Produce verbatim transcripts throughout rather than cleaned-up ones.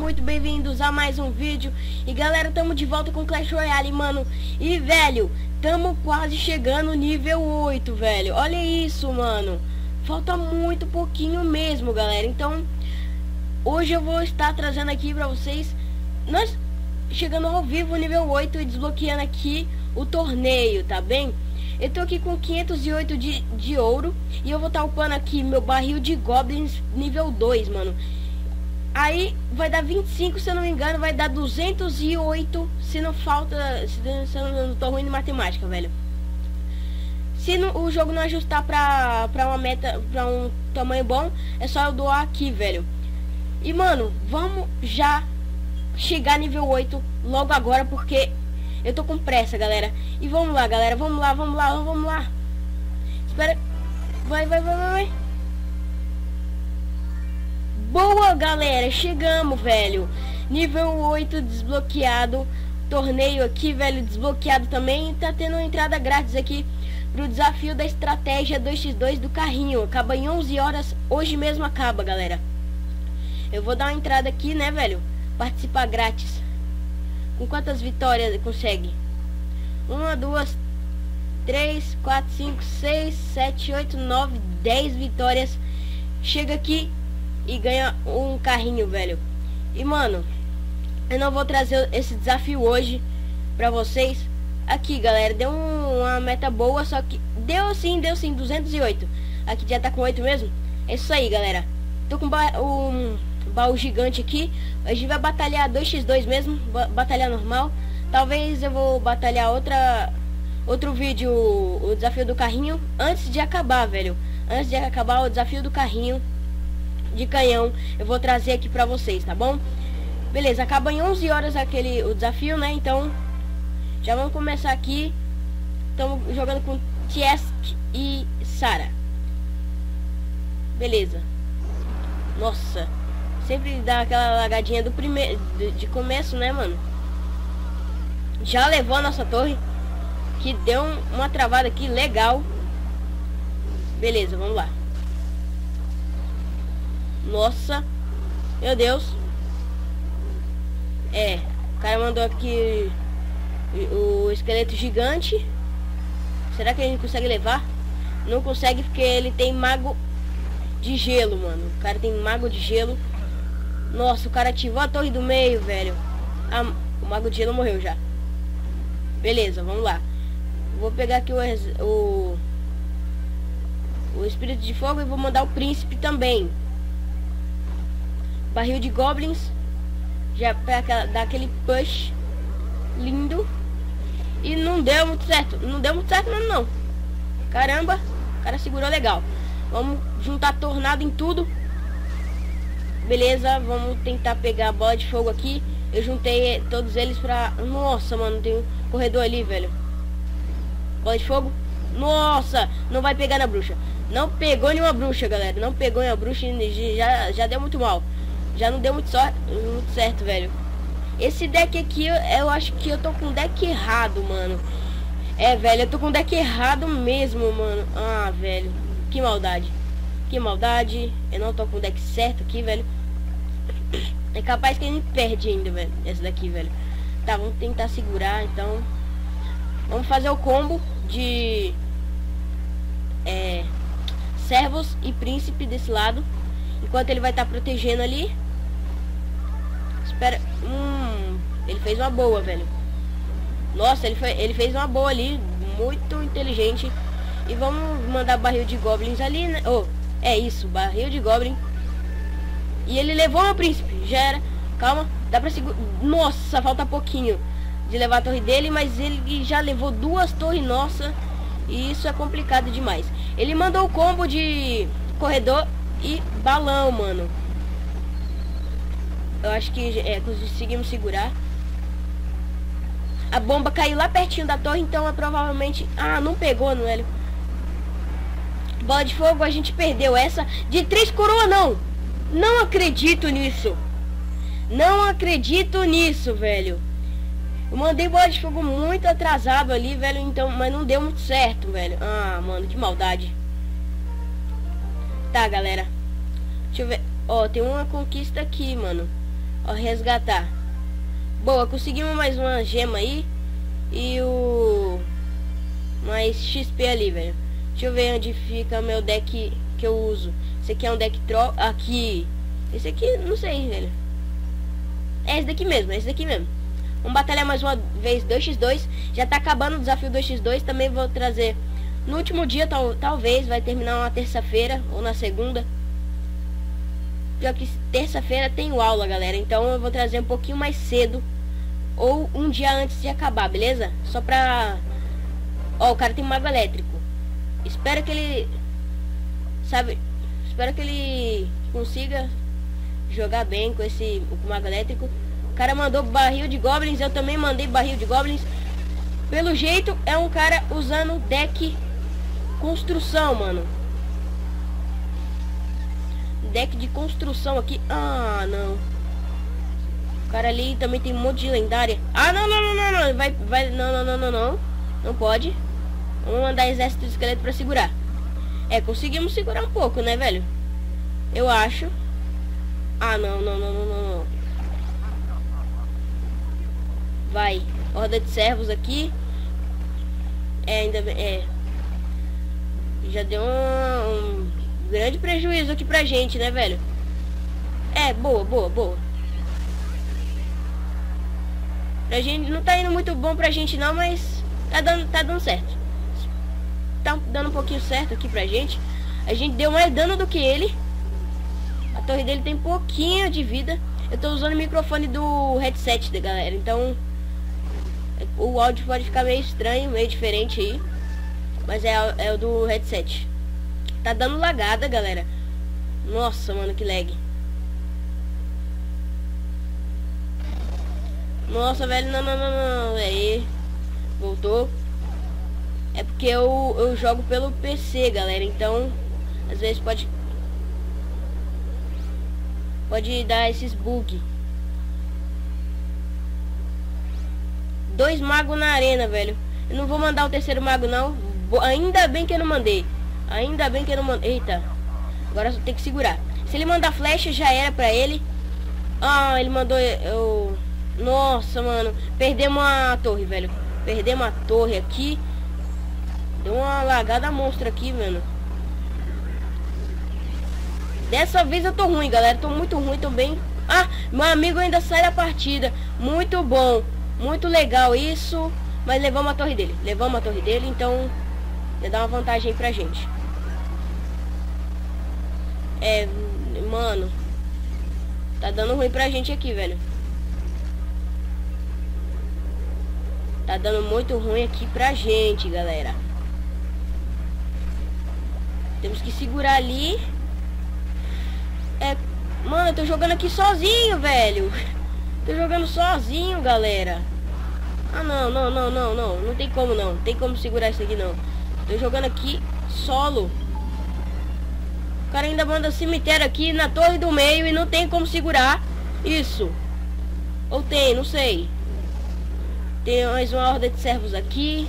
muito bem-vindos a mais um vídeo. E galera, tamo de volta com Clash Royale, mano. E velho, tamo quase chegando no nível oito, velho. Olha isso, mano. Falta muito pouquinho mesmo, galera. Então, hoje eu vou estar trazendo aqui pra vocês, nós chegando ao vivo nível oito e desbloqueando aqui o torneio, tá bem? Eu tô aqui com quinhentos e oito de, de ouro. E eu vou estar upando aqui meu barril de goblins nível dois, mano. Aí vai dar vinte e cinco, se eu não me engano. Vai dar duzentos e oito. Se não falta, se, se eu não tô ruim de matemática, velho. Se no, o jogo não ajustar pra, pra uma meta, pra um tamanho bom, é só eu doar aqui, velho. E mano, vamos já chegar nível oito logo agora, porque eu tô com pressa, galera. E vamos lá, galera, vamos lá, vamos lá, vamos lá. Espera. Vai, vai, vai, vai, vai. Boa, galera, chegamos, velho. Nível oito desbloqueado. Torneio aqui, velho, desbloqueado também. Tá tendo entrada grátis aqui pro desafio da estratégia dois por dois do carrinho. Acaba em onze horas, hoje mesmo acaba, galera. Eu vou dar uma entrada aqui, né, velho? Participar grátis. Com quantas vitórias consegue? Uma, duas, três, quatro, cinco, seis, sete, oito, nove, dez vitórias. Chega aqui e ganha um carrinho, velho. E mano, eu não vou trazer esse desafio hoje pra vocês. Aqui, galera, deu um, uma meta boa, só que deu sim, deu sim, duzentos e oito. Aqui já tá com oito mesmo. É isso aí, galera. Tô com um baú gigante aqui. A gente vai batalhar dois por dois mesmo, batalhar normal. Talvez eu vou batalhar outra outro vídeo, o desafio do carrinho, antes de acabar, velho. Antes de acabar o desafio do carrinho de canhão, eu vou trazer aqui pra vocês, tá bom? Beleza, acaba em onze horas aquele o desafio, né? Então, já vamos começar aqui. Estamos jogando com Tiesk e Sara. Beleza. Nossa, sempre dá aquela lagadinha do primeiro de, de começo, né, mano? Já levou a nossa torre, que deu um, uma travada aqui legal. Beleza, vamos lá. Nossa, meu Deus. É, o cara mandou aqui o esqueleto gigante. Será que a gente consegue levar? Não consegue, porque ele tem mago de gelo, mano. O cara tem mago de gelo. Nossa, o cara ativou a torre do meio, velho. Ah, o mago de gelo morreu já. Beleza, vamos lá. Vou pegar aqui o, o o espírito de fogo e vou mandar o príncipe também. Barril de goblins, já pra dar aquele push lindo. E não deu muito certo. Não deu muito certo mesmo, não. Caramba, o cara segurou legal. Vamos juntar tornado em tudo. Beleza, vamos tentar pegar a bola de fogo aqui. Eu juntei todos eles pra... Nossa, mano, tem um corredor ali, velho. Bola de fogo. Nossa, não vai pegar na bruxa. Não pegou nenhuma bruxa, galera. Não pegou nenhuma bruxa e já, já deu muito mal. Já não deu muito, só, muito certo, velho. Esse deck aqui, eu, eu acho que eu tô com o deck errado, mano. É, velho, eu tô com o deck errado mesmo, mano. Ah, velho, que maldade. Que maldade. Eu não tô com o deck certo aqui, velho. É capaz que a gente perde ainda, velho. Essa daqui, velho. Tá, vamos tentar segurar, então. Vamos fazer o combo de é, servos e príncipe desse lado. Enquanto ele vai estar tá protegendo ali. Espera. Hum, ele fez uma boa, velho. Nossa, ele, foi, ele fez uma boa ali. Muito inteligente. E vamos mandar barril de goblins ali, né? Oh, é isso, barril de goblin. E ele levou meu príncipe. Já era. Calma, dá pra segurar. Nossa, falta pouquinho de levar a torre dele, mas ele já levou duas torres nossa. E isso é complicado demais. Ele mandou o combo de corredor e balão, mano. Eu acho que é, conseguimos segurar. A bomba caiu lá pertinho da torre, então é provavelmente... Ah, não pegou, não é? Bola de fogo, a gente perdeu essa. De três coroas, não. Não acredito nisso. Não acredito nisso, velho. Eu mandei bola de fogo muito atrasado ali, velho, então, mas não deu muito certo, velho. Ah, mano, que maldade. Tá, galera. Deixa eu ver. Ó, tem uma conquista aqui, mano. Ó, resgatar. Boa, conseguimos mais uma gema aí. E o... mais X P ali, velho. Deixa eu ver onde fica meu deck que eu uso. Esse aqui é um deck tro... aqui. Esse aqui, não sei, velho. É esse daqui mesmo, é esse daqui mesmo. Vamos batalhar mais uma vez dois por dois. Já tá acabando o desafio dois por dois. Também vou trazer no último dia, tal, talvez. Vai terminar uma terça-feira ou na segunda. Pior que terça-feira tenho aula, galera. Então eu vou trazer um pouquinho mais cedo. Ou um dia antes de acabar, beleza? Só pra... Ó, o cara tem um mago elétrico. Espero que ele... Sabe? Espero que ele consiga jogar bem com esse com o mago elétrico. O cara mandou barril de goblins. Eu também mandei barril de goblins. Pelo jeito é um cara usando deck construção, mano. Deck de construção aqui. Ah, não. O cara ali também tem um monte de lendária. Ah, não, não, não, não, não. Vai, vai, não, não, não, não, não. Não pode. Vamos mandar exército de esqueleto pra segurar. É, conseguimos segurar um pouco, né, velho? Eu acho. Ah, não, não, não, não, não, não. Vai. Horda de servos aqui. É, ainda bem, é. Já deu um, um grande prejuízo aqui pra gente, né, velho? É, boa, boa, boa. Pra gente, não tá indo muito bom pra gente não, mas tá dando, tá dando certo. Tá dando um pouquinho certo aqui pra gente. A gente deu mais dano do que ele. A torre dele tem pouquinho de vida. Eu tô usando o microfone do headset da galera, então o áudio pode ficar meio estranho, meio diferente aí. Mas é, é o do headset. Tá dando lagada, galera. Nossa, mano, que lag. Nossa, velho, não, não, não, não. Aí, voltou. É porque eu, eu jogo pelo P C, galera. Então, às vezes pode... Pode dar esses bugs. Dois magos na arena, velho. Eu não vou mandar o terceiro mago, não. Ainda bem que eu não mandei. Ainda bem que eu não mandei. Eita. Agora só tem que segurar. Se ele mandar flecha, já era pra ele. Ah, ele mandou... Eu... Nossa, mano. Perdemos a torre, velho. Perdemos a torre aqui. Deu uma lagada monstra aqui, mano. Dessa vez eu tô ruim, galera. Tô muito ruim também. Ah, meu amigo ainda sai da partida. Muito bom. Muito legal isso. Mas levamos a torre dele. Levamos a torre dele, então... Vai dar uma vantagem aí pra gente. É, mano. Tá dando ruim pra gente aqui, velho. Tá dando muito ruim aqui pra gente, galera. Temos que segurar ali. É, mano, eu tô jogando aqui sozinho, velho. Tô jogando sozinho, galera. Ah, não, não, não, não, não. Não tem como, não. Não tem como segurar isso aqui, não. Tô jogando aqui solo. O cara ainda manda cemitério aqui na torre do meio e não tem como segurar isso. Ou tem, não sei. Tem mais uma horda de servos aqui.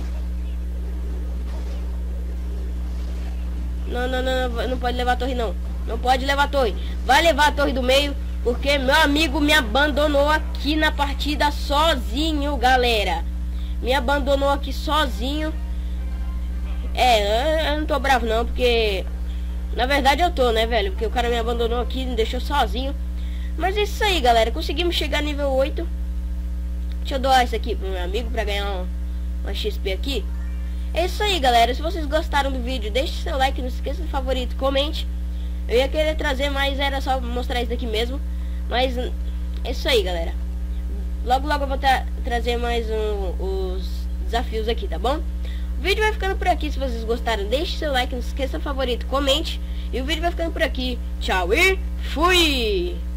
Não, não, não, não pode levar a torre, não. Não pode levar a torre. Vai levar a torre do meio, porque meu amigo me abandonou aqui na partida sozinho, galera. Me abandonou aqui sozinho. É, eu não tô bravo não, porque... Na verdade eu tô, né, velho? Porque o cara me abandonou aqui, me deixou sozinho. Mas é isso aí, galera. Conseguimos chegar nível oito. Deixa eu doar isso aqui pro meu amigo pra ganhar uma, uma X P aqui. É isso aí, galera. Se vocês gostaram do vídeo, deixe seu like, não se esqueça do favorito, comente. Eu ia querer trazer, mas era só mostrar isso daqui mesmo. Mas é isso aí, galera. Logo, logo eu vou tra trazer mais um, os desafios aqui, tá bom? O vídeo vai ficando por aqui. Se vocês gostaram, deixe seu like, não se esqueça do favorito, comente. E o vídeo vai ficando por aqui. Tchau e fui!